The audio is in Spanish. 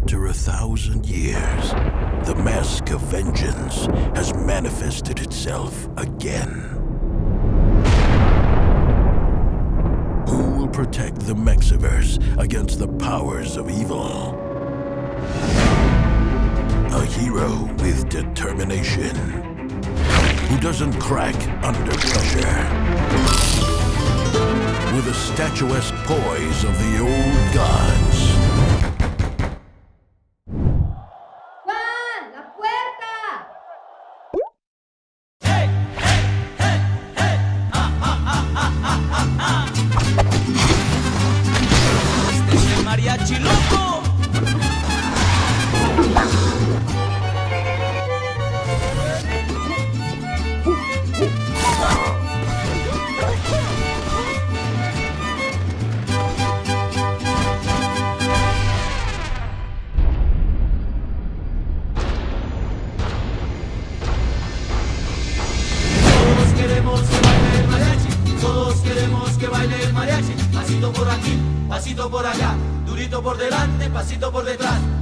After 1,000 years, the mask of vengeance has manifested itself again. Who will protect the Mexiverse against the powers of evil? A hero with determination, who doesn't crack under pressure. With a statuesque poise of the old gods. ¡Juan! ¡La puerta! ¡Hey! ¡Hey! ¡Hey! ¡Hey! ¡Ah, ah, ah, ah, ah, ah! ¡Este es el mariachi loco! Pasito por aquí, pasito por allá, durito por delante, pasito por detrás.